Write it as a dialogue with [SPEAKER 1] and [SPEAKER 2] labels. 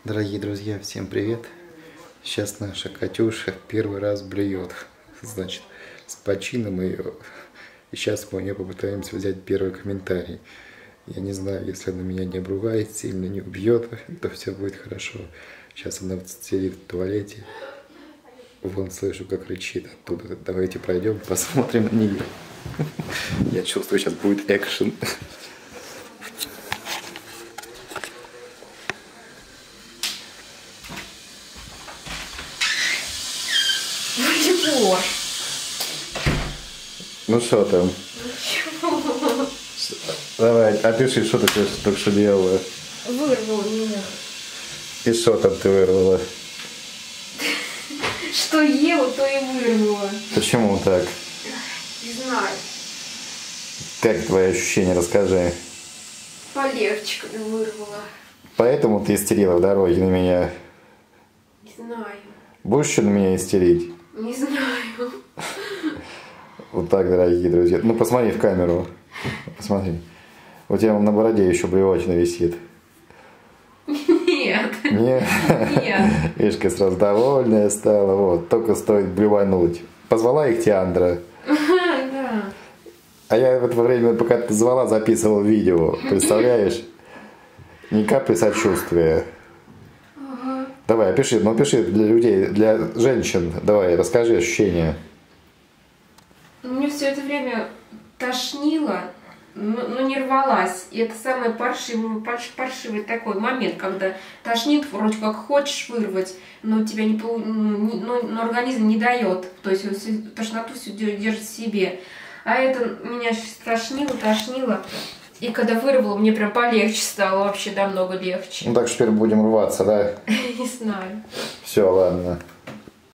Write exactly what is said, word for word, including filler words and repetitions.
[SPEAKER 1] Дорогие друзья, всем привет! Сейчас наша Катюша первый раз блюет, значит, с почином ее. И сейчас мы у нее попытаемся взять первый комментарий. Я не знаю, если она меня не обругает, сильно не убьет, то все будет хорошо. Сейчас она сидит в туалете. Вон слышу, как кричит оттуда. Давайте пройдем, посмотрим на нее. Я чувствую, сейчас будет экшен. Ну что там?
[SPEAKER 2] Ничего.
[SPEAKER 1] Давай, опиши, что ты только что делала.
[SPEAKER 2] Вырвала меня.
[SPEAKER 1] И что там ты вырвала?
[SPEAKER 2] Что ела, то и вырвала.
[SPEAKER 1] Почему так?
[SPEAKER 2] Не знаю.
[SPEAKER 1] Как твои ощущения, расскажи.
[SPEAKER 2] Полегче, когда вырвала.
[SPEAKER 1] Поэтому ты истерила в дороге на меня?
[SPEAKER 2] Не знаю.
[SPEAKER 1] Будешь еще на меня истерить?
[SPEAKER 2] Не знаю.
[SPEAKER 1] Вот так, дорогие друзья. Ну, посмотри в камеру. Посмотри. У тебя на бороде еще блевотина висит.
[SPEAKER 2] Нет.
[SPEAKER 1] Нет?
[SPEAKER 2] Нет.
[SPEAKER 1] Видишь, как сразу довольная стала. Вот, только стоит блевануть. Позвала их Тиандра.
[SPEAKER 2] Да.
[SPEAKER 1] А я в это время, пока ты звала, записывал видео. Представляешь? Ни капли сочувствия.
[SPEAKER 2] Ага.
[SPEAKER 1] Давай, опиши, ну опиши для людей, для женщин. Давай, расскажи ощущения.
[SPEAKER 2] Мне все это время тошнило, но, но не рвалась. И это самый паршивый, парш, паршивый такой момент, когда тошнит, вроде как хочешь вырвать, но тебя не, не но, но организм не дает. То есть тошноту все держит в себе. А это меня тошнило, тошнило. И когда вырвало, мне прям полегче стало, вообще намного легче.
[SPEAKER 1] Ну так что теперь будем рваться, да?
[SPEAKER 2] Не знаю.
[SPEAKER 1] Все, ладно.